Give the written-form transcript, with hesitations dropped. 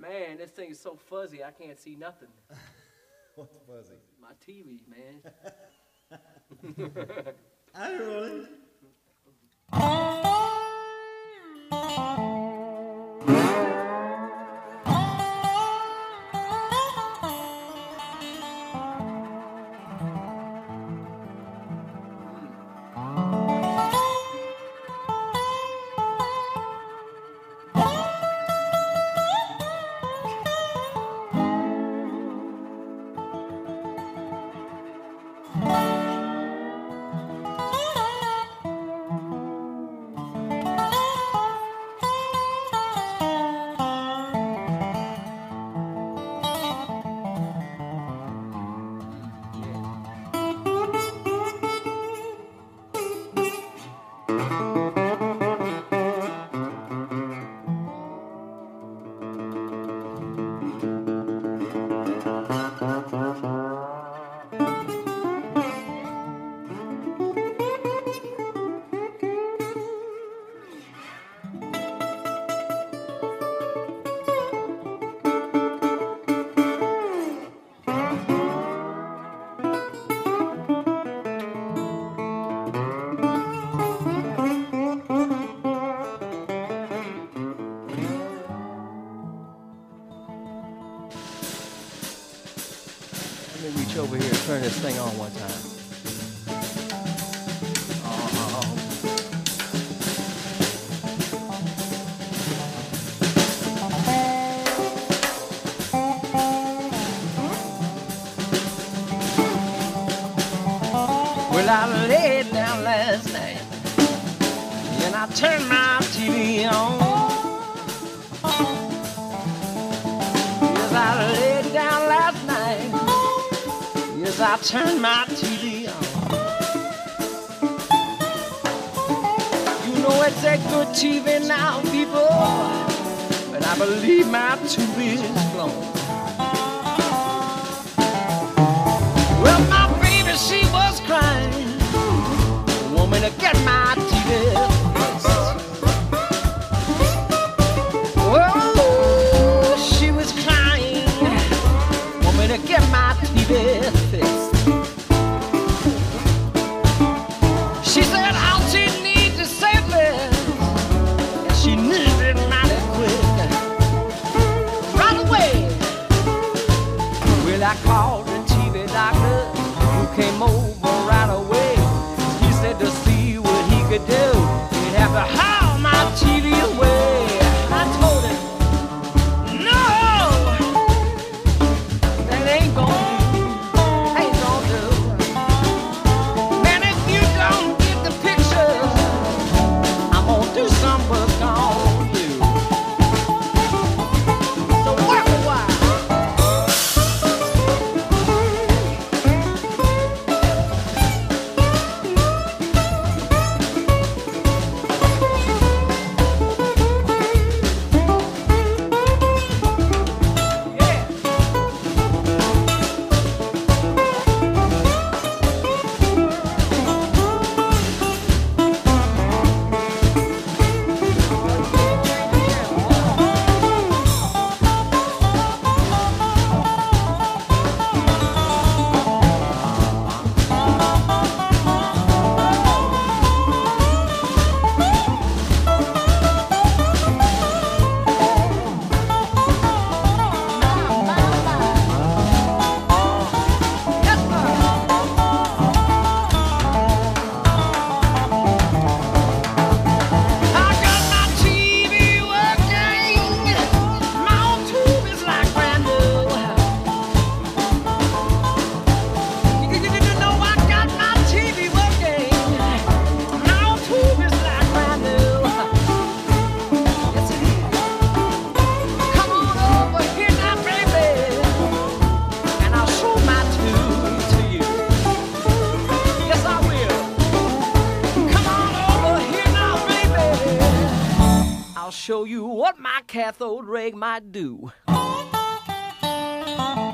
Man, this thing is so fuzzy, I can't see nothing. What's fuzzy? My TV, man. I really. Let me reach over here and turn this thing on one time. Well, I laid down last night and I turned my TV on. Yes, I laid down last night. Yes, I turned my TV on. You know it's a good TV now, people, but I believe my tube is blown. Well, my baby, she was crying, woman to get my TV fixed. Oh, she was crying, woman to get my TV fixed. She said all she needs is service, and she needs it mighty quick, right away. Well, I called the TV doctor, who came over right away. He said to see what he could do, he'd have to haul my TV away. I told him, no, that ain't gonna do. Man, if you don't get the picture, I'm gonna do some work on you. So work a while. Show you what my cathode ray might do.